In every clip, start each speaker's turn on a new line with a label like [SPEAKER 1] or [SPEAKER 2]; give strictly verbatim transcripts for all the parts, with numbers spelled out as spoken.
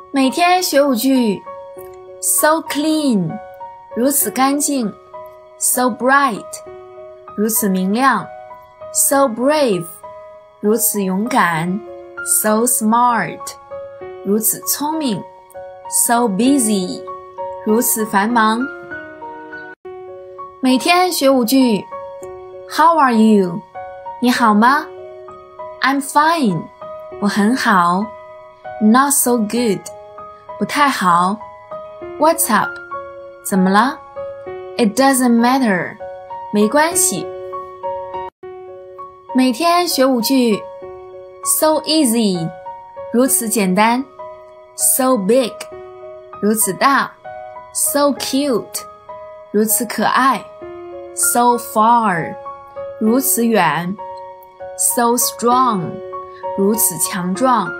[SPEAKER 1] 每天学五句 So clean 如此干净 So bright 如此明亮 So brave 如此勇敢 So smart 如此聪明 So busy 如此繁忙。每天学五句 How are you 你好吗？ I'm fine 我很好。 Not so good 不太好。 What's up 怎么了？ It doesn't matter 没关系。每天学五句 So easy 如此简单。 So big 如此大。 So cute 如此可爱。 So far 如此远。 So strong 如此强壮。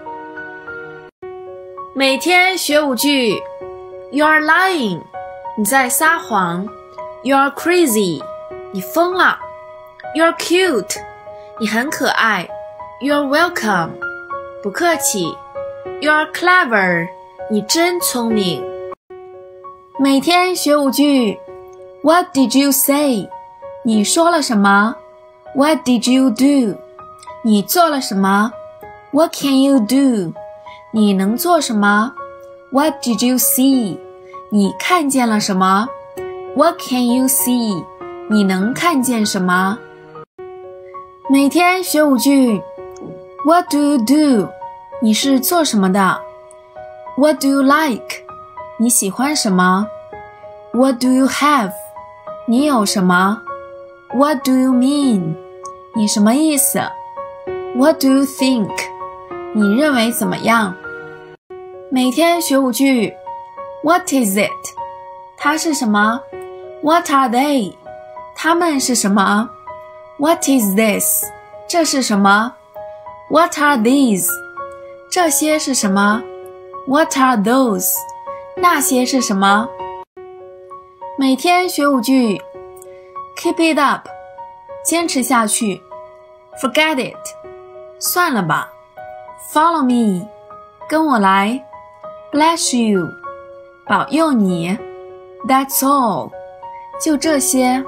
[SPEAKER 1] 每天学五句 You're lying 你在撒谎。 You're crazy 你疯了。 You're cute 你很可爱。 You're welcome 不客气。 You're clever 你真聪明。每天学五句 What did you say 你说了什么？ What did you do 你做了什么？ What can you do 你能做什么？ What did you see 你看见了什么？ What can you see 你能看见什么？每天学五句 What do you do 你是做什么的？ What do you like 你喜欢什么？ What do you have 你有什么？ What do you mean 你什么意思？ What do you think 你认为怎么样？每天学五句 What is it 它是什么？ What are they 它们是什么？ What is this 这是什么？ What are these 这些是什么？ What are those 那些是什么？每天学五句 Keep it up 坚持下去。 Forget it 算了吧。 Follow me 跟我来。 Bless you 保佑你。 That's all 就这些。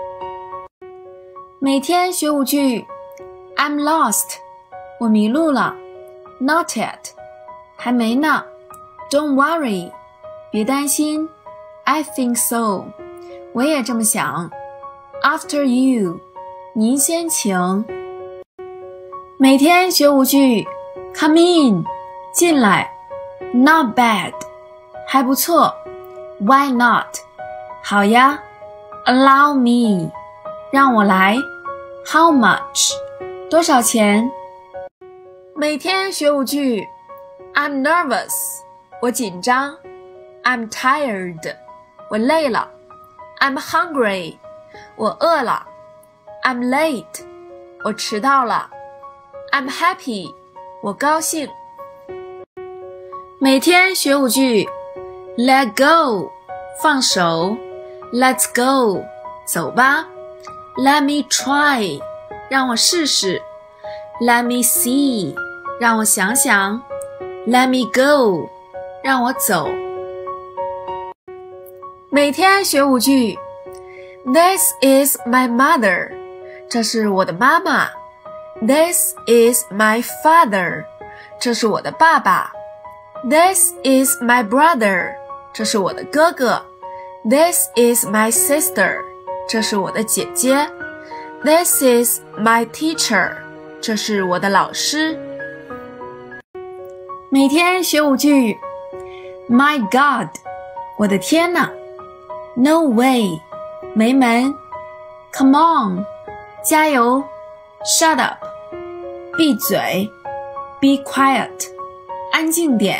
[SPEAKER 1] 每天学五句 I'm lost 我迷路了。 Not yet 还没呢。 Don't worry 别担心。 I think so 我也这么想。 After you 您先请。每天学五句 Come in 进来。 Not bad 还不错。 Why not 好呀。 Allow me 让我来。 How much 多少钱？每天学五句 I'm nervous 我紧张。 I'm tired 我累了。 I'm hungry 我饿了。 I'm late 我迟到了。 I'm happy 我高兴。每天学五句 Let go 放手。 Let's go 走吧。 Let me try 让我试试。 Let me see 让我想想。 Let me go 让我走。每天学五句 This is my mother 这是我的妈妈。 This is my father 这是我的爸爸。 This is my brother 这是我的哥哥。 This is my sister 这是我的姐姐。 This is my teacher 这是我的老师。每天学五句 My God 我的天哪。 No way 没门。 Come on 加油。 Shut up 闭嘴。 Be quiet 安静点。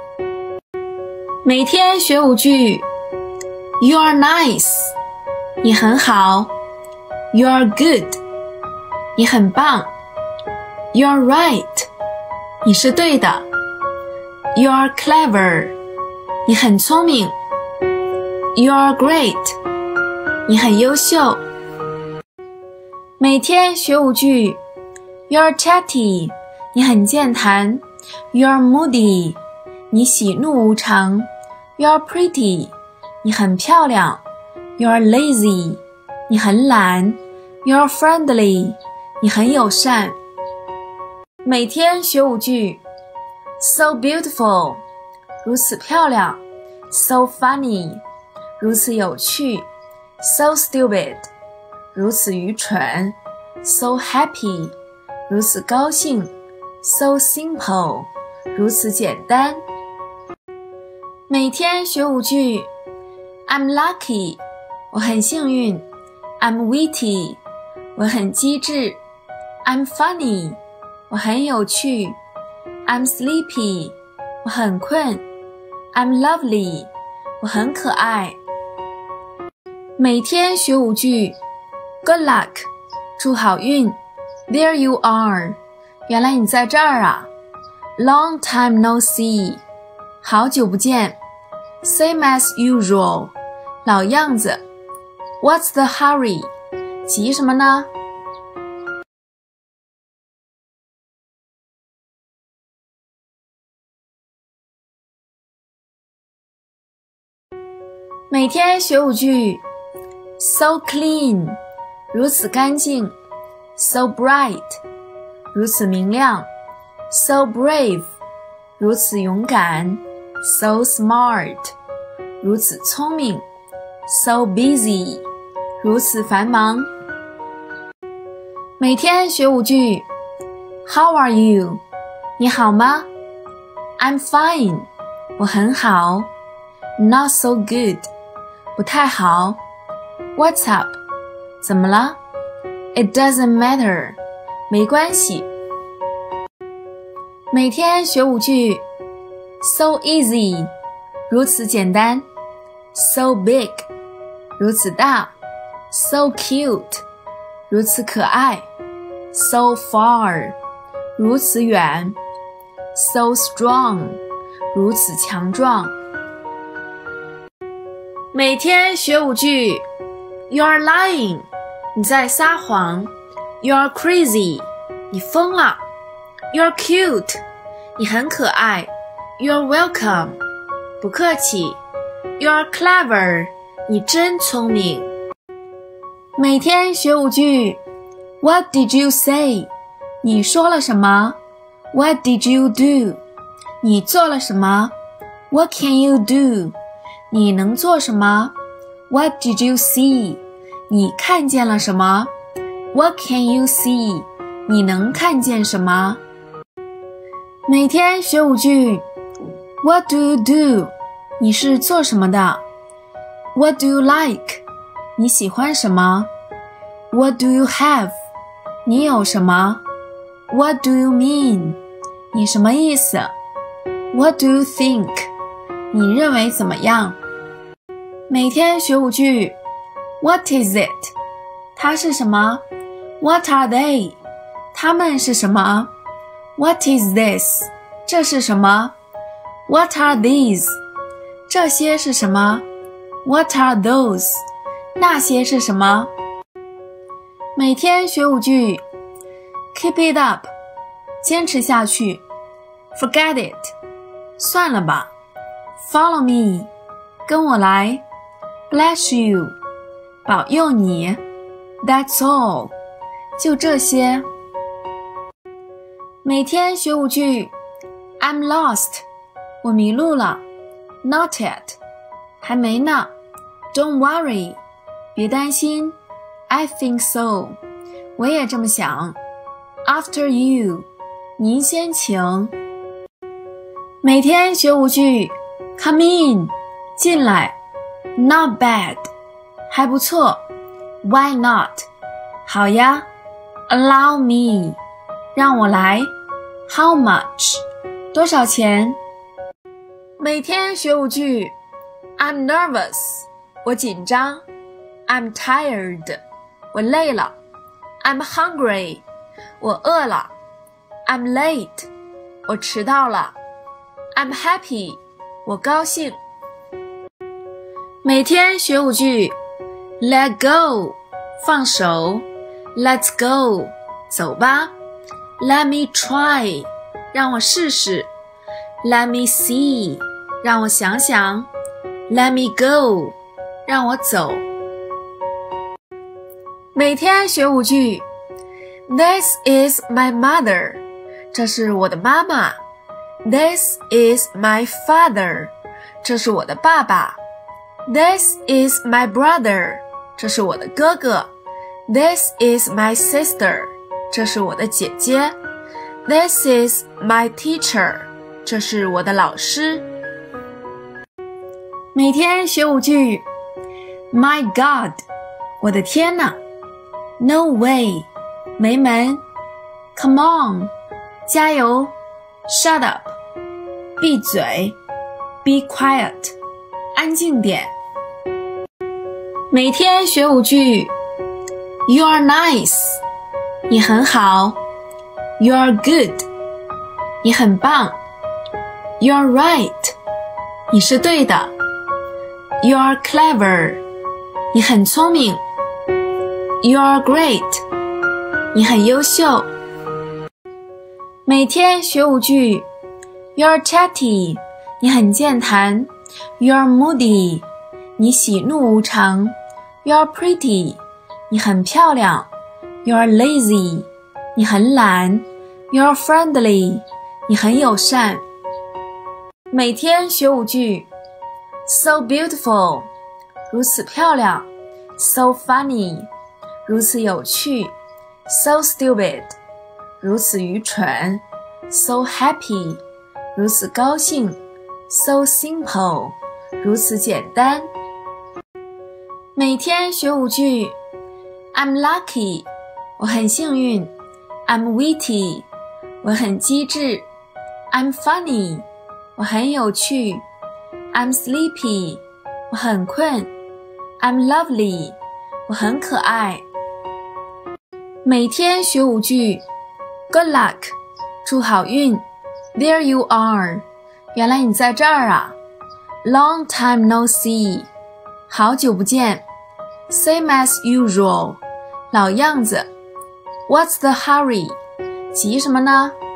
[SPEAKER 1] 每天学五句 You're nice 你很好。 You're good 你很棒。 You're right 你是对的。 You're clever 你很聪明。 You're great 你很优秀。每天学五句 You're chatty 你很健谈。 You're moody 你喜怒无常。You're pretty， 你很漂亮。You're lazy， 你很懒。You're friendly， 你很友善。每天学五句。So beautiful， 如此漂亮。So funny， 如此有趣。So stupid， 如此愚蠢。So happy， 如此高兴。So simple， 如此简单。每天学五句。I'm lucky， 我很幸运。I'm witty， 我很机智。I'm funny， 我很有趣。I'm sleepy， 我很困。I'm lovely， 我很可爱。每天学五句。Good luck， 祝好运。There you are， 原来你在这儿啊。Long time no see， 好久不见。Same as usual， 老样子。What's the hurry， 急什么呢？每天学五句。So clean， 如此干净。So bright， 如此明亮。So brave， 如此勇敢。So smart， 如此聪明。So busy， 如此繁忙。每天学五句。How are you， 你好吗？ I'm fine， 我很好。Not so good， 不太好。What's up， 怎么了？ It doesn't matter， 没关系。每天学五句。So easy， 如此简单。So big， 如此大。So cute， 如此可爱。So far， 如此远。So strong， 如此强壮。每天学五句。You're lying， 你在撒谎。You're crazy， 你疯了。You're cute， 你很可爱。You're welcome， 不客气。You're clever， 你真聪明。每天学五句。What did you say， 你说了什么？ What did you do， 你做了什么？ What can you do， 你能做什么？ What did you see， 你看见了什么？ What can you see， 你能看见什么？每天学五句。What do you do， 你是做什么的？ What do you like， 你喜欢什么？ What do you have， 你有什么？ What do you mean， 你什么意思？ What do you think， 你认为怎么样？每天学五句。What is it， 它是什么？ What are they， 它们是什么？ What is this， 这是什么？ What are these， 这些是什么？ What are those， 那些是什么？每天学五句。Keep it up， 坚持下去。Forget it， 算了吧。Follow me， 跟我来。Bless you， 保佑你。That's all， 就这些。每天学五句。I'm lost， 我迷路了。Not yet， 还没呢。Don't worry， 别担心。I think so， 我也这么想。After you， 您先请。每天学五句。Come in， 进来。Not bad， 还不错。Why not， 好呀。Allow me， 让我来。How much， 多少钱？每天学五句。I'm nervous， 我紧张。I'm tired， 我累了。I'm hungry， 我饿了。I'm late， 我迟到了。I'm happy， 我高兴。每天学五句。Let go， 放手。Let's go， 走吧。Let me try， 让我试试。 Let me see， 让我想想。Let me go， 让我走。每天学五句。This is my mother， 这是我的妈妈。This is my father， 这是我的爸爸。This is my brother， 这是我的哥哥。This is my sister， 这是我的姐姐。This is my teacher， 这是我的老师。每天学五句。My God， 我的天哪。No way， 没门。Come on， 加油。Shut up， 闭嘴。Be quiet， 安静点。每天学五句。You are nice， 你很好。You are good， 你很棒。You are right， 你是对的。You are clever， 你很聪明。You are great， 你很优秀。每天学五句。You are chatty， 你很健谈。You are moody， 你喜怒无常。You are pretty， 你很漂亮。You are lazy， 你很懒。You are friendly， 你很友善。每天学五句。So beautiful， 如此漂亮。So funny， 如此有趣。So stupid， 如此愚蠢。So happy， 如此高兴。So simple， 如此简单。每天学五句。I'm lucky， 我很幸运。I'm witty， 我很机智。I'm funny， 我很有趣。I'm sleepy， 我很困。I'm lovely， 我很可爱。每天学五句。Good luck， 祝好运。There you are， 原来你在这儿啊。Long time no see， 好久不见。Same as usual， 老样子。What's the hurry， 急什么呢